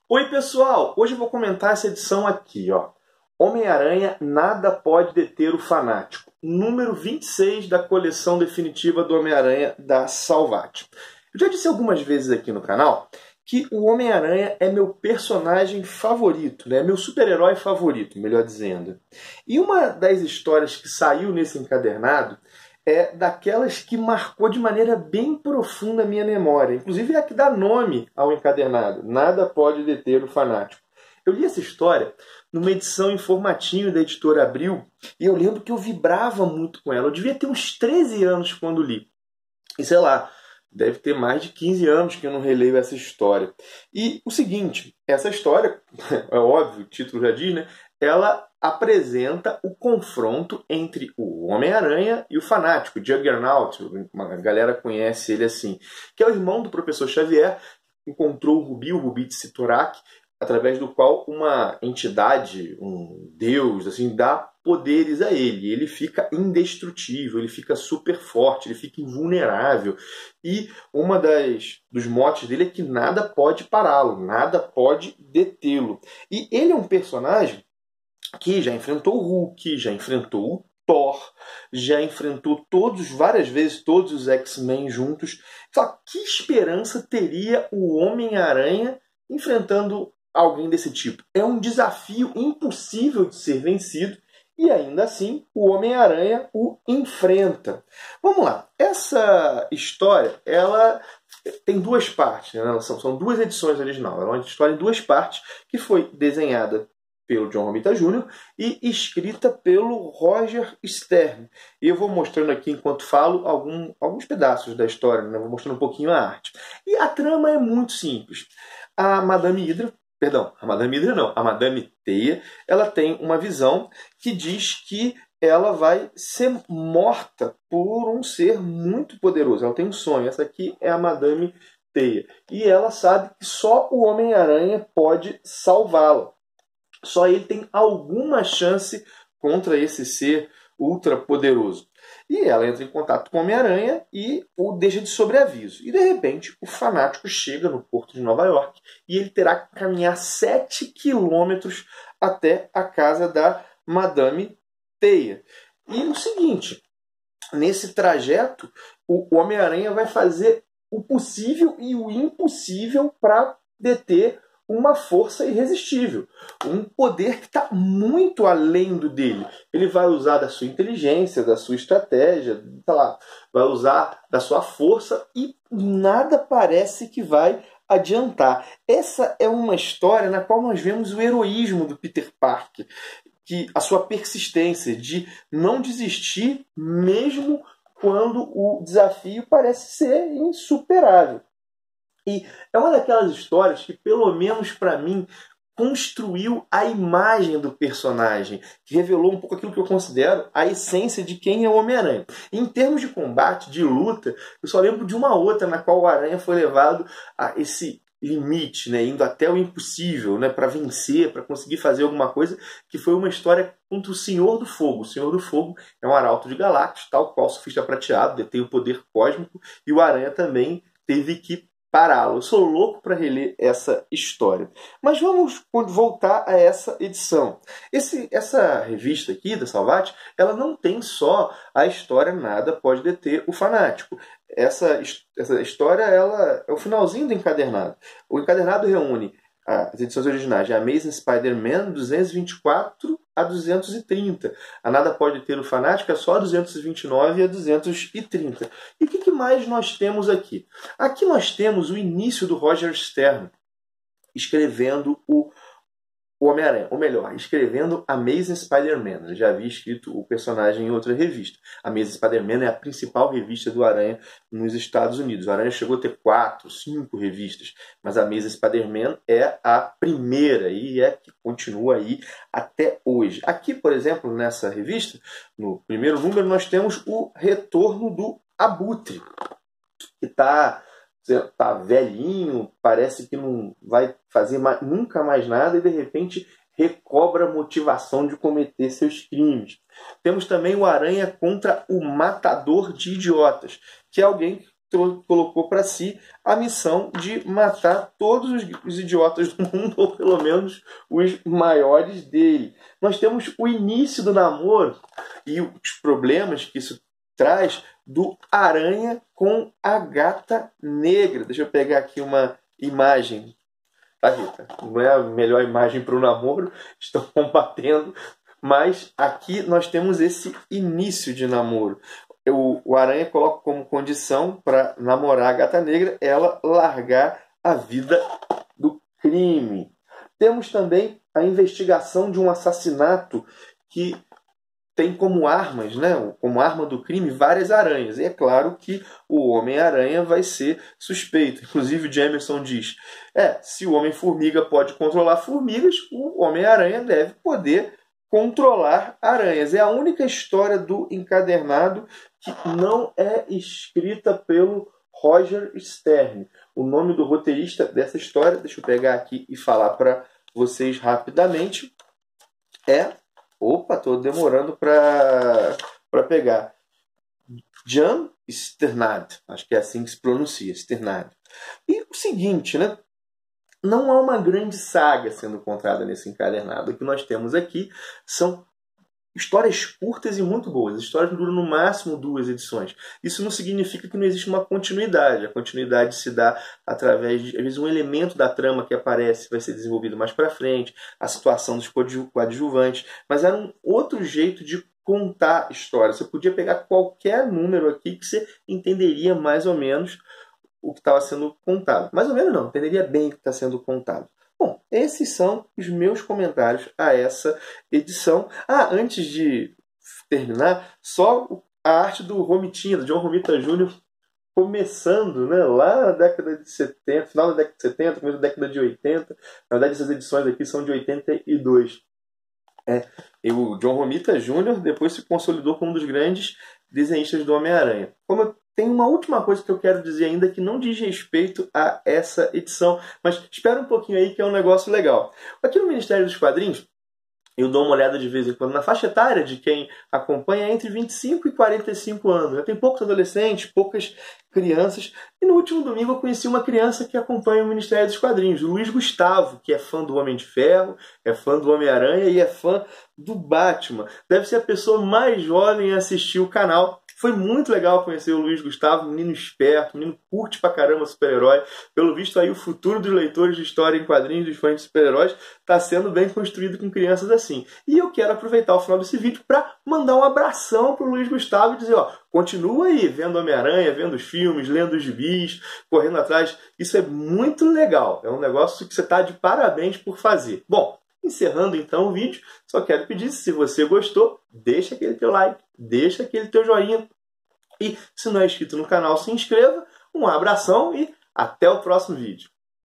Oi pessoal, hoje eu vou comentar essa edição aqui, ó. Homem-Aranha, nada pode deter o fanático. Número 26 da coleção definitiva do Homem-Aranha da Salvat. Eu já disse algumas vezes aqui no canal que o Homem-Aranha é meu personagem favorito, né? Meu super-herói favorito, melhor dizendo. E uma das histórias que saiu nesse encadernado é daquelas que marcou de maneira bem profunda a minha memória. Inclusive é a que dá nome ao encadernado. Nada pode deter o fanático. Eu li essa história numa edição em formatinho da editora Abril e eu lembro que eu vibrava muito com ela. Eu devia ter uns 13 anos quando li. E sei lá, deve ter mais de 15 anos que eu não releio essa história. E o seguinte, essa história, é óbvio, o título já diz, né? Ela apresenta o confronto entre o Homem-Aranha e o fanático, Juggernaut. A galera conhece ele assim, que é o irmão do professor Xavier, que encontrou o Rubi de Sitorak, através do qual uma entidade, um deus, assim, dá poderes a ele. Ele fica indestrutível, ele fica super forte, ele fica invulnerável. E uma dos motes dele é que nada pode pará-lo, nada pode detê-lo. E ele é um personagem que já enfrentou o Hulk, já enfrentou o Thor, já enfrentou várias vezes todos os X-Men juntos. Só que esperança teria o Homem-Aranha enfrentando alguém desse tipo? É um desafio impossível de ser vencido e ainda assim o Homem-Aranha o enfrenta. Vamos lá, essa história ela tem duas partes, né? São duas edições originais. Ela é uma história em duas partes que foi desenhada pelo John Romita Jr. e escrita pelo Roger Stern. E eu vou mostrando aqui, enquanto falo, alguns pedaços da história, né? Vou mostrando um pouquinho a arte. E a trama é muito simples. A Madame Teia, ela tem uma visão que diz que ela vai ser morta por um ser muito poderoso. Ela tem um sonho. Essa aqui é a Madame Teia. E ela sabe que só o Homem-Aranha pode salvá-la. Só ele tem alguma chance contra esse ser ultra poderoso. E ela entra em contato com o Homem-Aranha e o deixa de sobreaviso. E de repente o fanático chega no porto de Nova York e ele terá que caminhar 7 quilômetros até a casa da Madame Teia. E o seguinte, nesse trajeto o Homem-Aranha vai fazer o possível e o impossível para deter uma força irresistível, um poder que está muito além do dele. Ele vai usar da sua inteligência, da sua estratégia, sei lá, vai usar da sua força e nada parece que vai adiantar. Essa é uma história na qual nós vemos o heroísmo do Peter Parker, que a sua persistência de não desistir mesmo quando o desafio parece ser insuperável. E é uma daquelas histórias que, pelo menos para mim, construiu a imagem do personagem, que revelou um pouco aquilo que eu considero a essência de quem é o Homem-Aranha. Em termos de combate, de luta, eu só lembro de uma outra na qual o Aranha foi levado a esse limite, né, indo até o impossível, né, para vencer, para conseguir fazer alguma coisa, que foi uma história contra o Senhor do Fogo. O Senhor do Fogo é um arauto de Galactus, tal qual o Surfista Prateado, detém o poder cósmico, e o Aranha também teve que pará-lo. Eu sou louco para reler essa história. Mas vamos voltar a essa edição. Essa revista aqui, da Salvat, ela não tem só a história Nada Pode Deter o Fanático. Essa história ela é o finalzinho do encadernado. O encadernado reúne as edições originais de Amazing Spider-Man 224 a 230. A Nada Pode Ter o Fanático é só a 229 a 230. E o que mais nós temos aqui? Aqui nós temos o início do Roger Stern escrevendo o Homem-Aranha, ou melhor, escrevendo Amazing Spider-Man. Ele já havia escrito o personagem em outra revista. Amazing Spider-Man é a principal revista do Aranha nos Estados Unidos. O Aranha chegou a ter 4, 5 revistas, mas a Amazing Spider-Man é a primeira e é que continua aí até hoje. Aqui, por exemplo, nessa revista, no primeiro número, nós temos o retorno do Abutre, que está velhinho, parece que não vai fazer nunca mais nada e de repente recobra a motivação de cometer seus crimes. Temos também o Aranha contra o Matador de Idiotas, que é alguém colocou para si a missão de matar todos os idiotas do mundo, ou pelo menos os maiores dele. Nós temos o início do namoro e os problemas que isso traz do Aranha com a Gata Negra. Deixa eu pegar aqui uma imagem. Tá, Rita? Não é a melhor imagem para o namoro, estão combatendo, mas aqui nós temos esse início de namoro. O Aranha coloca como condição para namorar a Gata Negra ela largar a vida do crime. Temos também a investigação de um assassinato que tem como armas, né, como arma do crime, várias aranhas. E é claro que o Homem-Aranha vai ser suspeito. Inclusive o Jameson diz, se o Homem-Formiga pode controlar formigas, o Homem-Aranha deve poder controlar aranhas. É a única história do encadernado que não é escrita pelo Roger Stern. O nome do roteirista dessa história, deixa eu pegar aqui e falar para vocês rapidamente, estou demorando para pegar. Jan Sternad, acho que é assim que se pronuncia, Sternad. E o seguinte, né? Não há uma grande saga sendo contada nesse encadernado. O que nós temos aqui são histórias curtas e muito boas. As histórias duram no máximo 2 edições. Isso não significa que não existe uma continuidade. A continuidade se dá através de, às vezes, um elemento da trama que aparece vai ser desenvolvido mais para frente, a situação dos coadjuvantes. Mas era um outro jeito de contar história. Você podia pegar qualquer número aqui que você entenderia mais ou menos o que estava sendo contado. Mais ou menos não, entenderia bem o que está sendo contado. Bom, esses são os meus comentários a essa edição. Antes de terminar, só a arte do Romitinha, do John Romita Jr., começando, né, lá na década de 70, final da década de 70, começo da década de 80. Na verdade, essas edições aqui são de 82. E o John Romita Jr. depois se consolidou como um dos grandes desenhistas do Homem-Aranha. Tem uma última coisa que eu quero dizer ainda que não diz respeito a essa edição, mas espera um pouquinho aí que é um negócio legal. Aqui no Ministério dos Quadrinhos, eu dou uma olhada de vez em quando na faixa etária de quem acompanha entre 25 e 45 anos. Já tem poucos adolescentes, poucas crianças. E no último domingo eu conheci uma criança que acompanha o Ministério dos Quadrinhos, o Luiz Gustavo, que é fã do Homem de Ferro, é fã do Homem-Aranha e é fã do Batman. Deve ser a pessoa mais jovem a assistir o canal. Foi muito legal conhecer o Luiz Gustavo, menino esperto, menino curte pra caramba super-herói. Pelo visto aí o futuro dos leitores de história em quadrinhos, dos fãs de super-heróis, está sendo bem construído com crianças assim. E eu quero aproveitar o final desse vídeo para mandar um abração pro Luiz Gustavo e dizer, continua aí vendo Homem-Aranha, vendo os filmes, lendo os gibis, correndo atrás. Isso é muito legal. É um negócio que você está de parabéns por fazer. Bom, encerrando então o vídeo, só quero pedir, se você gostou, deixa aquele teu like, deixa aquele teu joinha. E se não é inscrito no canal, se inscreva. Um abração e até o próximo vídeo.